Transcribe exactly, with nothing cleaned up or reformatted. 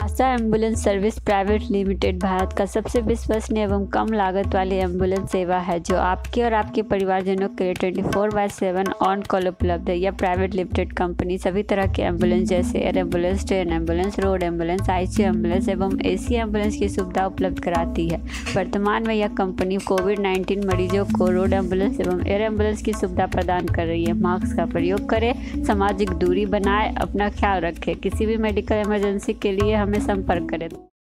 आशा ambulance service private limited Bharat का सबसे विश्वसनीय एवं कम लागत वाली एम्बुलेंस सेवा है जो आपके और आपके परिवारजनों के लिए twenty four by seven on call उपलब्ध है। यह प्राइवेट लिमिटेड कंपनी सभी तरह के एम्बुलेंस जैसे air ambulance, train ambulance, road ambulance, ICU ambulance एवं एसी एम्बुलेंस की सुविधा उपलब्ध कराती है। वर्तमान में यह कंपनी कोविड नाइन्टीन मरीजों को रोड एम्बुलेंस एवं एयर एम्बुलेंस की सुविधा प्रदान कर रही है। मास्क का प्रयोग करें, सामाजिक दूरी बनाए, अपना ख्याल रखें। किसी भी मेडिकल इमरजेंसी के लिए हमें संपर्क करें।